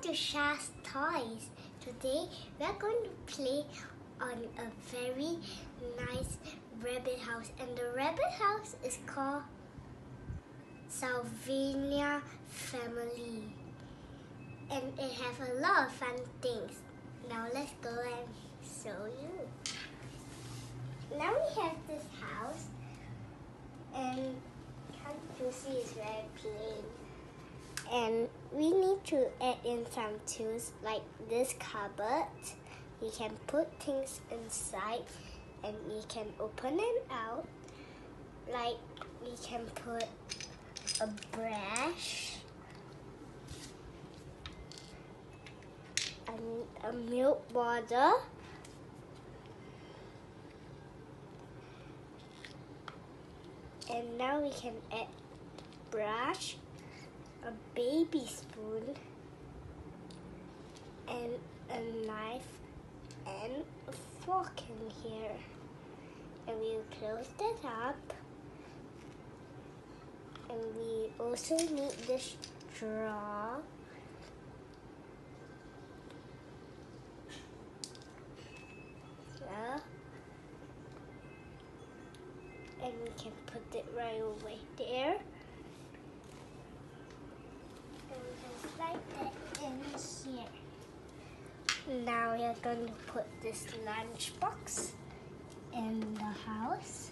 to Shah's Toys. Today we are going to play on a very nice rabbit house, and the rabbit house is called Sylvania Family, and it has a lot of fun things. Now let's go and show you. Now we have this house, and can't you see it's very plain? And we need to add in some tools like this cupboard. You can put things inside and you can open it out. Like we can put a brush and a milk bottle. And now we can add brush, a baby spoon, and a knife and a fork in here. And we'll close that up. And we also need this straw. Yeah. And we can put it right over there. Like that in here. Now we are going to put this lunchbox in the house.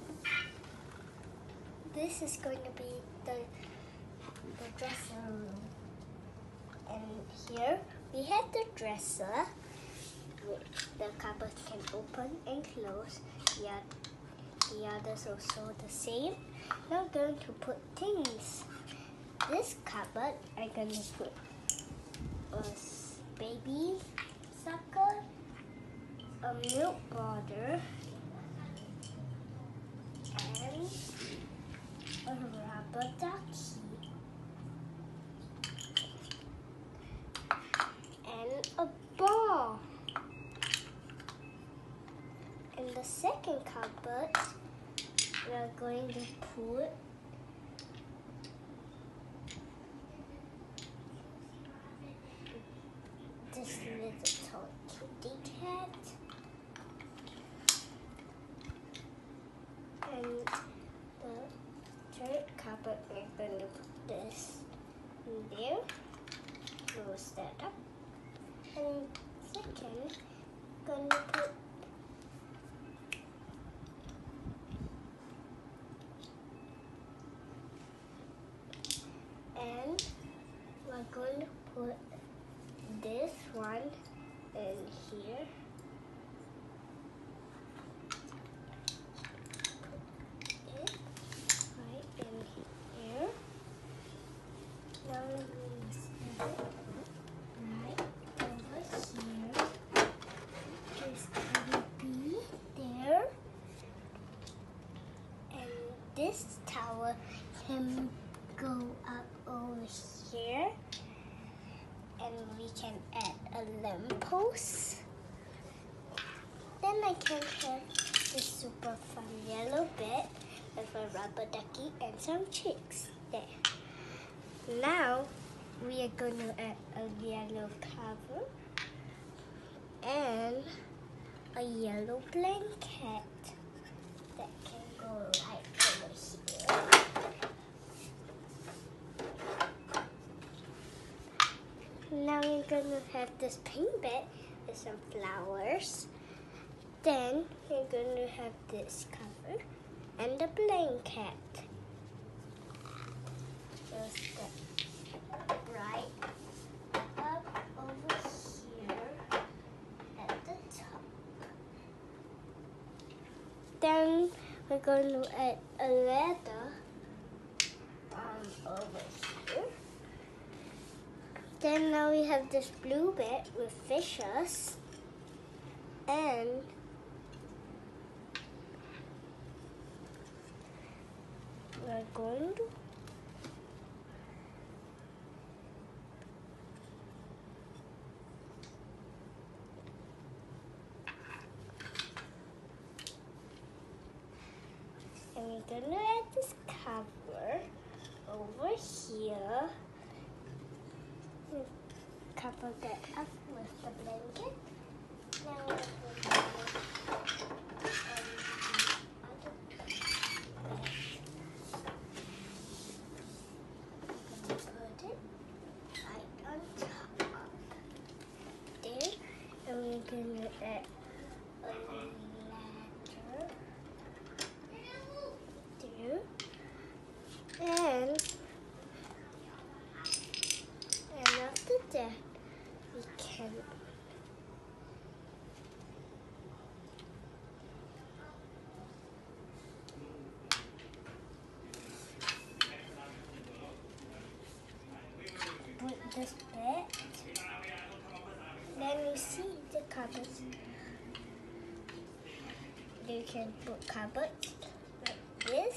This is going to be the dresser room. And here we have the dresser, which the cupboard can open and close. The others also the same. Now I'm going to put things. This cupboard, I'm going to put a baby sucker, a milk bottle, and a rubber ducky, and a ball. In the second cupboard, we are going to put this little toy kitty cat, and the third cupboard we're going to put this in there, close that up, and second going to put and we're going to put this one in here. Put it right in here. Now we're going to set it right over here. It's going to be there. And this tower can go up over here. And we can add a lamppost. Then I can have this super fun yellow bed with a rubber ducky and some chicks there. Now we are going to add a yellow cover and a yellow blanket that can go right over here. Now we're going to have this pink bed with some flowers. Then we're going to have this cover and the blanket. Just right up over here at the top. Then we're going to add a ladder over here. Then now we have this blue bed with fishes, and we're going to add this cover over here. cover that up with the blanket. Now we're going to put it right on top there, and we're going to add a ladder there, and after that we can put this bed. Then you see the cupboards. You can put cupboards like this,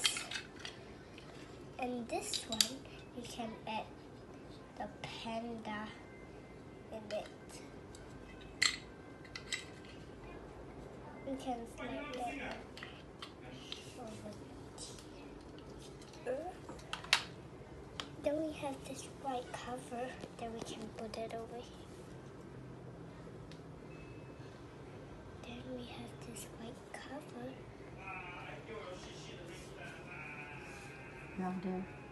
and this one you can add the panda in it. You can slide that over here. Then we have this white cover that we can put it over here. Then we have this white cover. Down there.